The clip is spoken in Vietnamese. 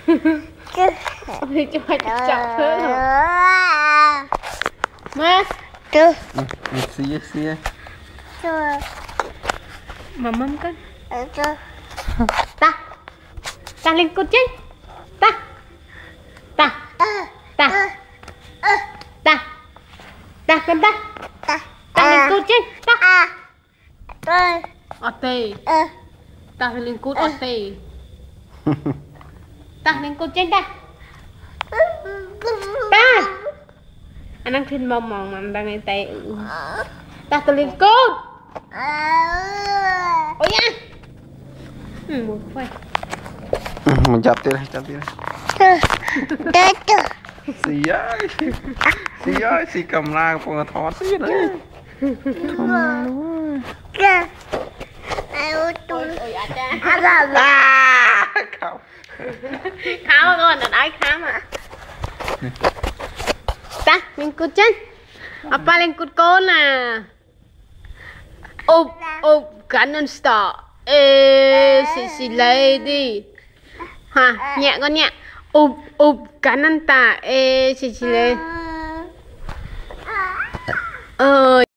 Ôi cho chọc thứ má xía mà mâm con ta ta lên cột chết ta ta ta ta ta con ta ta lên cột chết ta ở tề ta lên cột ở tề ta lên cột chết ta ta anh đang phim mong mong mà anh đang ngay tay ta lên cột ôi nha một phơi mình chặt đi xí ơi xí cầm la còn thò xí nữa khao con là đái khá mà ta lên cột chân apa lên cột con à úp Gangnam Style sexy lady ha nhẹ con nhẹ úp Gangnam Style sexy lady